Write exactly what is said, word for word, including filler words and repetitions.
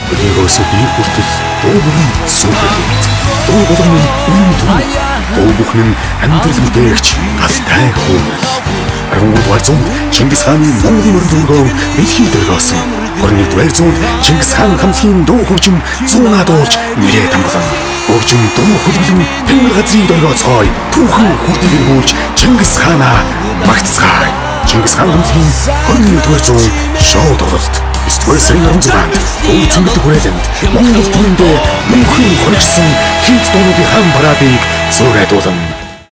Өөрийгөөс бие хүртэл дуу бүрэн сүнхэлт. Дуу болгоны үнэн төв. Дуу бүхэн амьдрал мэдээгч галтай хүн. арван гуравдугаар зуунд Чингис хааны Монголын мөрөн дөргөө дэлхийд дөргөөсөн. орон нэгдүгээр зуунд Чингис хаан хамтгийн дуу хөгжим зуунаа дуулж нэрээ тамгалан. Хөгжим дуу хөдөлгөн тэнгэр газрыг дөргөөцгой. Түүхэн хүртэл эргүүлж Чингис хаанаа магтцгаая. Чингис хаан хамтгийн орон нэгдүгээр зуун шоу тоглолт. Эсвэл сарын арван зургаанд Өвд цэнгэлдэг хүрээлэнд Монгол түмэндээ мөнхийн хоригдсан хит дуунуудын хаан парадыг зурагдуулна.